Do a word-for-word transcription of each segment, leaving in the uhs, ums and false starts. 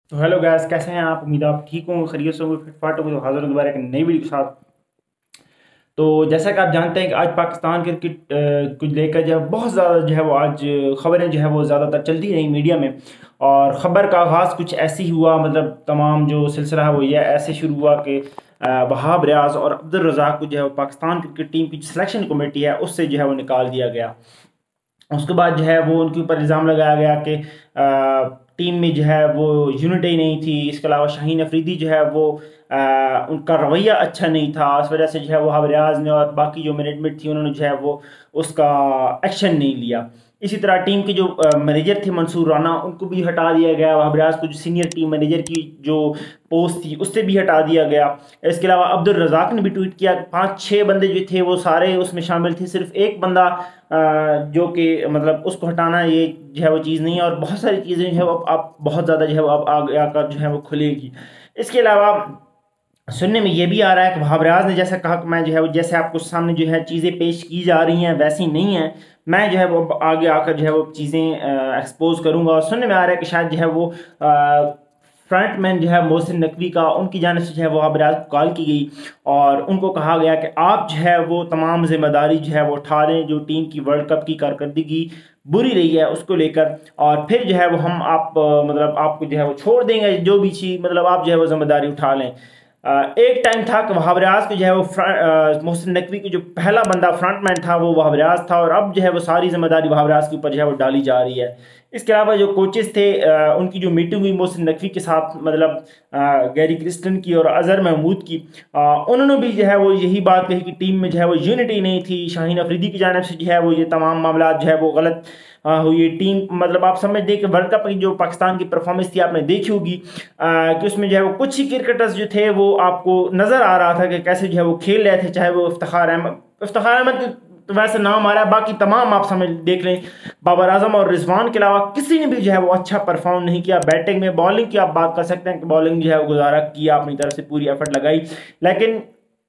तो hello guys, कैसे हैं आप। उम्मीद है आप ठीक होंगे, खैरियत से होंगे, फिट फाट होंगे। तो हाजिर हूं दोबारा एक नई वीडियो के साथ। तो जैसा कि आप जानते हैं कि आज पाकिस्तान क्रिकेट अ, को लेकर जो है बहुत ज़्यादा जो है वो आज ख़बरें जो है वो ज़्यादातर चलती रही मीडिया में। और ख़बर का आगाज़ कुछ ऐसे ही हुआ, मतलब तमाम जो सिलसिला है वो ये ऐसे शुरू हुआ कि अ, वहाब रियाज और अब्दुल रज़ाक को जो है वो पाकिस्तान क्रिकेट टीम की सिलेक्शन कमेटी है उससे जो है वो निकाल दिया गया। उसके बाद जो है वो उनके ऊपर इल्ज़ाम लगाया गया कि अ, टीम में जो है वो यूनिटी नहीं थी। इसके अलावा शाहीन अफरीदी जो है वो अ, उनका रवैया अच्छा नहीं था। इस वजह से जो है वो वहाब रियाज ने और बाकी जो मैनेजमेंट थी उन्होंने जो है वो उसका एक्शन नहीं लिया। इसी तरह टीम के जो मैनेजर थे मंसूर राना, उनको भी हटा दिया गया। वहाब रियाज को जो सीनियर टीम मैनेजर की जो पोस्ट थी उससे भी हटा दिया गया। इसके अलावा अब्दुल रज़ाक ने भी ट्वीट किया कि पाँच छः बंदे जो थे वो सारे उसमें शामिल थे, सिर्फ एक बंदा अ, जो कि मतलब उसको हटाना ये जो है वो चीज़ नहीं है। और बहुत सारी चीज़ें जो है वो अब आप बहुत ज़्यादा जो है वो अब आगे आकर जो है वो खुलेगी। इसके अलावा सुनने में ये भी आ रहा है कि वहाब रियाज ने जैसा कहा कि मैं जो है वो जैसे आपको सामने जो है चीज़ें पेश की जा रही हैं वैसी नहीं है, मैं जो है वो अब आगे आकर जो है वो चीज़ें एक्सपोज करूंगा। और सुनने में आ रहा है कि शायद जो है वो फ्रंट मैन जो है मोहसिन नकवी का उनकी जानिब से जो है वो वहाब रियाज को कॉल की गई और उनको कहा गया कि आप जो है वो तमाम जिम्मेदारी जो है वो उठा लें जो टीम की वर्ल्ड कप की कारकर्दगी बुरी रही है उसको लेकर। और फिर जो है वो हम आप अ, मतलब आपको जो है वो छोड़ देंगे, जो भी चीज़ मतलब आप जो है वो जिम्मेदारी उठा लें। अ, एक टाइम था कि वहाब रियाज के जो है वो फ्रंट मोहसिन नकवी की जो पहला बंदा फ्रंटमैन था वो वहाब रियाज था, और अब जो है वो सारी जिम्मेदारी वहाब रियाज के ऊपर जो है वो डाली जा रही है। इसके अलावा जो कोचेस थे अ, उनकी जो मीटिंग हुई मोहसिन नकवी के साथ, मतलब अ, गैरी क्रिस्टन की और अजहर महमूद की, अ, उन्होंने भी जो है वो यही बात कही कि टीम में जो है वो यूनिटी नहीं थी। शाहीन अफरीदी की जानिब से जो है वो ये तमाम मामला जो है वो गलत अ, हुई। टीम मतलब आप समझ दें कि वर्ल्ड कप की जो पाकिस्तान की परफॉर्मेंस थी आपने देखी होगी अ, कि उसमें जो है वो कुछ ही क्रिकेटर्स जो थे वो आपको नज़र आ रहा था कि कैसे जो है वो खेल रहे थे, चाहे वो इफ्तिखार अहमद इफ्तिखार अहमद तो वैसे नाम आ रहा है, बाकी तमाम आप समझ देख लें बाबर आजम और रिजवान के अलावा किसी ने भी जो है वो अच्छा परफॉर्म नहीं किया। बैटिंग में, बॉलिंग की आप बात कर सकते हैं कि बॉलिंग जो है वो गुजारा किया, अपनी तरफ से पूरी एफर्ट लगाई, लेकिन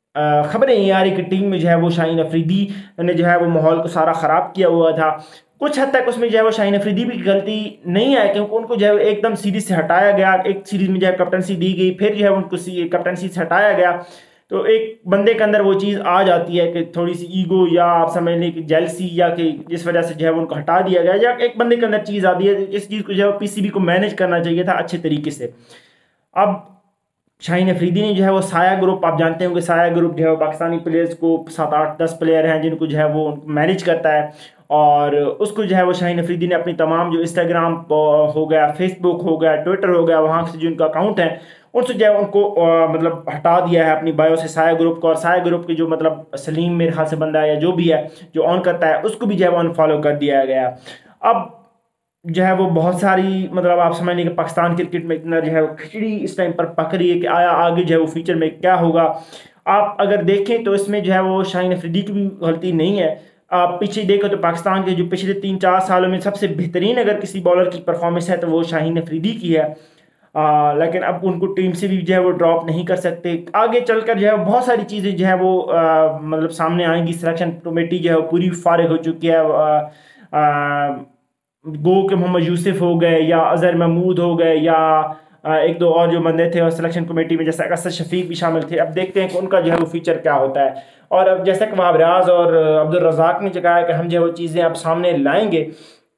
खबरें ये आ रही कि टीम में जो है वो शाहीन अफरीदी ने जो है वो माहौल को सारा ख़राब किया हुआ था। कुछ हद तक उसमें जो है वो शाहीन अफरीदी भी गलती नहीं है, क्योंकि उनको जो है एकदम सीरीज से हटाया गया। एक सीरीज में जो है कैप्टनसी दी गई, फिर जो है उनको कैप्टनसी से हटाया गया। तो एक बंदे के अंदर वो चीज़ आ जाती है कि थोड़ी सी ईगो या आप समझ लें कि जेलसी, या कि जिस वजह से जो है उनको हटा दिया गया, या एक बंदे के अंदर चीज़ आती है। इस चीज़ को जो है पीसीबी को मैनेज करना चाहिए था अच्छे तरीके से। अब शाहीन अफरीदी ने जो है वो साया ग्रुप, आप जानते होंगे साया ग्रुप जो है वो पाकिस्तानी प्लेयर्स को सात आठ दस प्लेयर हैं जिनको जो है वो मैनेज करता है। और उसको जो है वो शाहीन अफरीदी ने अपनी तमाम जो इंस्टाग्राम हो गया, फेसबुक हो गया, ट्विटर हो गया, वहाँ से जो उनका अकाउंट है उनसे जो है उनको अ, मतलब हटा दिया है अपनी बायो से साया ग्रुप को। और साया ग्रुप के जो मतलब सलीम मेरे ख्याल से बंदा है या जो भी है जो ऑन करता है उसको भी जो है वो अनफॉलो कर दिया गया। अब जो है वो बहुत सारी मतलब आप समझ लें कि पाकिस्तान क्रिकेट में इतना जो है वो खिचड़ी इस टाइम पर पक रही है कि आया आगे जो है वो फ्यूचर में क्या होगा। आप अगर देखें तो इसमें जो है वो शाहीन अफरीदी की भी गलती नहीं है। आप पीछे देखो तो पाकिस्तान के जो पिछले तीन चार सालों में सबसे बेहतरीन अगर किसी बॉलर की परफॉर्मेंस है तो वो शाहीन अफरीदी की है। आ, लेकिन अब उनको टीम से भी जो है वो ड्रॉप नहीं कर सकते। आगे चलकर जो है बहुत सारी चीज़ें जो है वो आ, मतलब सामने आएंगी। सिलेक्शन कमेटी जो है वो पूरी फारिग हो चुकी है। आ, आ, गो के मोहम्मद यूसुफ हो गए या अजहर महमूद हो गए या आ, एक दो और जो बंदे थे और सिलेक्शन कमेटी में जैसे असद शफीक भी शामिल थे। अब देखते हैं कि उनका जो है वो फ्यूचर क्या होता है। और अब जैसे कि वहाब रियाज और अब्दुल रज़ाक ने कहा है कि हम जो है वो चीज़ें अब सामने लाएंगे,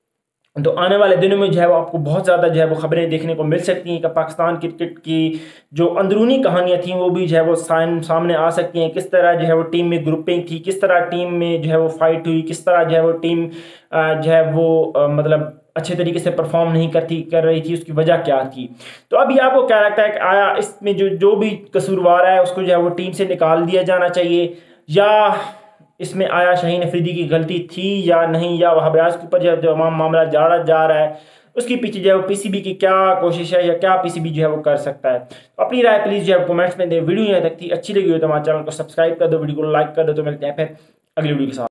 तो आने वाले दिनों में जो है वो आपको बहुत ज़्यादा जो है वो खबरें देखने को मिल सकती हैं कि पाकिस्तान क्रिकेट की जो अंदरूनी कहानियाँ थी वो भी जो है वो सामने आ सकती हैं। किस तरह जो है वो टीम में ग्रुपिंग थी, किस तरह टीम में जो है वो फाइट हुई, किस तरह जो है वो टीम जो है वो मतलब अच्छे तरीके से परफॉर्म नहीं करती कर रही थी, उसकी वजह क्या थी। तो अभी आपको क्या लगता है कि आया इसमें जो जो भी कसूरवार है उसको जो है वो टीम से निकाल दिया जाना चाहिए, या इसमें आया शाहीन अफरीदी की गलती थी या नहीं, या वहाब रियाज के ऊपर जो है जो मामला जाड़ा जा रहा है उसके पीछे जो है पीसीबी की क्या कोशिश है या क्या पीसीबी जो है वो कर सकता है। तो अपनी राय प्लीज़ जो है कमेंट्स में दे। वीडियो यहाँ तक थी, अच्छी लगी हो तो हमारे चैनल को सब्सक्राइब कर दो, वीडियो को लाइक कर दो। तो मिलते हैं फिर अगली वीडियो के साथ।